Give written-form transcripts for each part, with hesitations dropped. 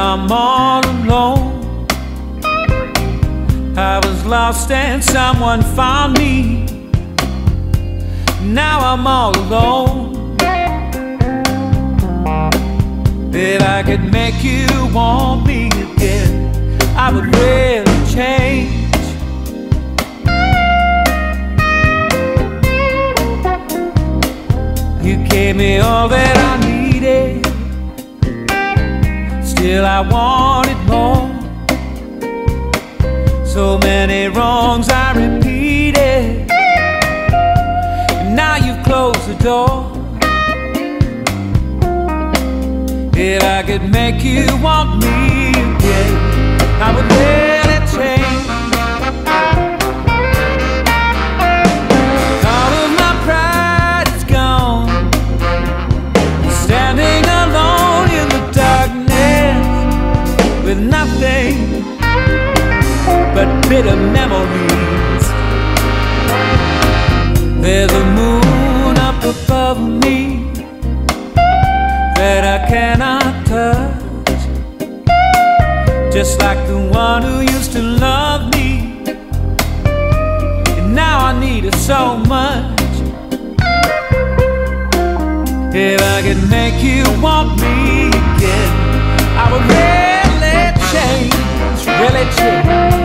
I'm all alone. I was lost and someone found me. Now I'm all alone. If I could make you want me again, I would really change. You gave me all that I needed, still I wanted more. So many wrongs I repeated, and now you've closed the door. If I could make you want me again, I would really change. All of my pride is gone, standing alone in the darkness with nothing but bitter memories. There's a moon up above me that I cannot touch, just like the one who used to love me, and now I need her so much. If I could make you want me again, I would really change, really change.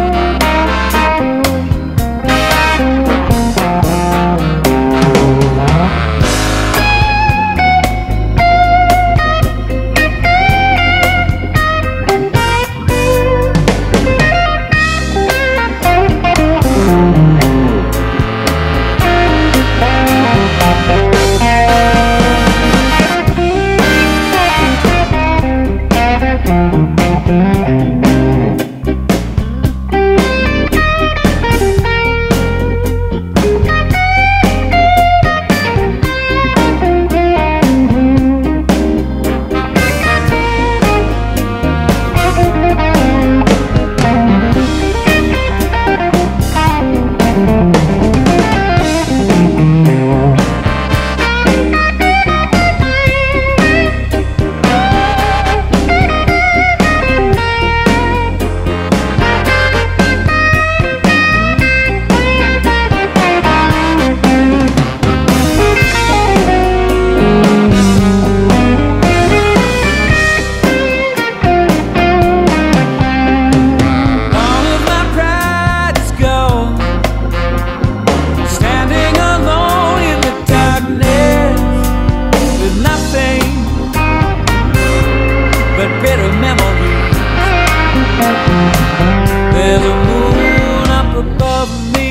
There's a moon up above me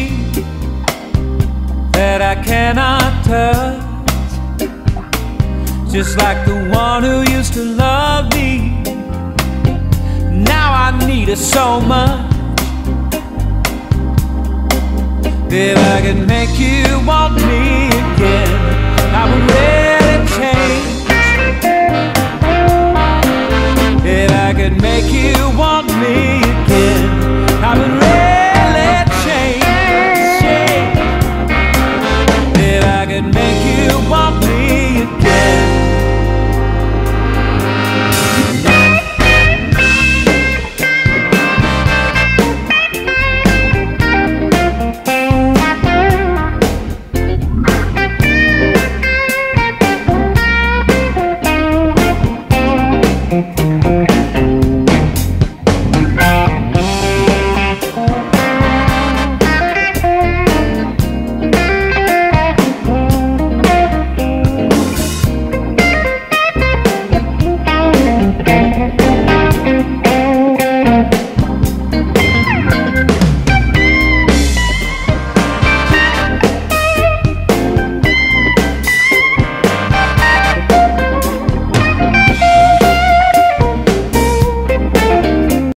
that I cannot touch, just like the one who used to love me. Now I need her so much. If I could make you want me again, I would